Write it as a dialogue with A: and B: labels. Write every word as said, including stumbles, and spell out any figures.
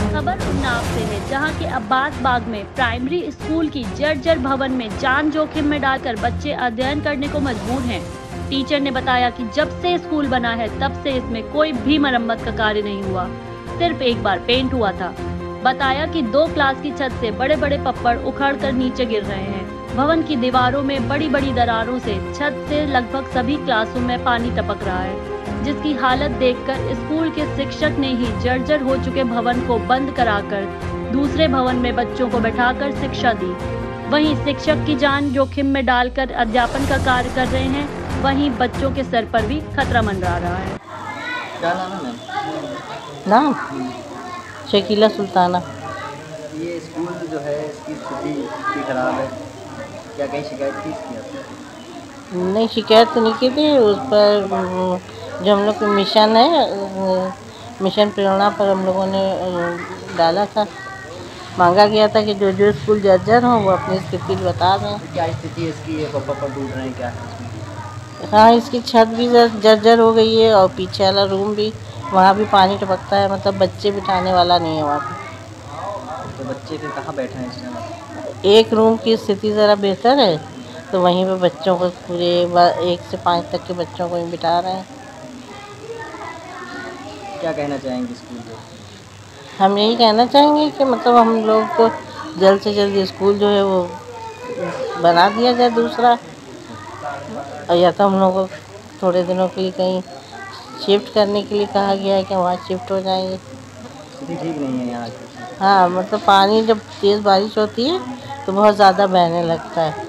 A: खबर उन्नाव से है, जहां के अब्बास बाग में प्राइमरी स्कूल की जर्जर भवन में जान जोखिम में डालकर बच्चे अध्ययन करने को मजबूर हैं। टीचर ने बताया कि जब से स्कूल बना है तब से इसमें कोई भी मरम्मत का कार्य नहीं हुआ, सिर्फ एक बार पेंट हुआ था। बताया कि दो क्लास की छत से बड़े बड़े पप्पड़ उखड़कर नीचे गिर रहे हैं। भवन की दीवारों में बड़ी बड़ी दरारों से छत से लगभग सभी क्लासों में पानी टपक रहा है, जिसकी हालत देखकर स्कूल के शिक्षक ने ही जर्जर हो चुके भवन को बंद कराकर दूसरे भवन में बच्चों को बैठाकर शिक्षा दी। वहीं शिक्षक की जान जोखिम में डालकर अध्यापन का कार्य कर रहे हैं, वहीं बच्चों के सर पर भी खतरा मंडरा रहा है।
B: क्या नाम है मैम?
C: नाम शकीला सुल्ताना।
B: ये स्कूल जो है इसकी स्थिति इतनी खराब है, क्या कहीं शिकायत की इसकी आपने?
C: नहीं, शिकायत तो नहीं की थी। उस पर जो हम लोग का मिशन है, मिशन प्रेरणा पर हम लोगों ने डाला था, मांगा गया था कि जो जो स्कूल जर्जर हों वो अपनी स्थिति बता दें।
B: तो क्या स्थिति है इसकी? ये पप्पा पर टूट रहे हैं, क्या है इसमें?
C: हाँ, इसकी छत भी जर्जर हो गई है और पीछे वाला रूम भी, वहाँ भी पानी टपकता है। मतलब बच्चे बिठाने वाला नहीं है वहाँ पे।
B: तो बच्चे फिर कहाँ बैठे हैं इस समय?
C: एक रूम की स्थिति ज़रा बेहतर है, तो वहीं पे बच्चों को पूरे एक से पाँच तक के बच्चों को ही बिठा रहे हैं।
B: क्या कहना चाहेंगे स्कूल को?
C: हम यही कहना चाहेंगे कि मतलब हम लोग को जल्द से जल्द स्कूल जो है वो बना दिया जाए दूसरा, और या तो हम लोग को थोड़े दिनों के लिए कहीं शिफ्ट करने के लिए कहा गया है कि वहाँ शिफ्ट हो जाएंगे।
B: स्थिति ठीक नहीं है यहाँ की।
C: हाँ, मतलब पानी जब तेज़ बारिश होती है तो बहुत ज़्यादा बहने लगता है।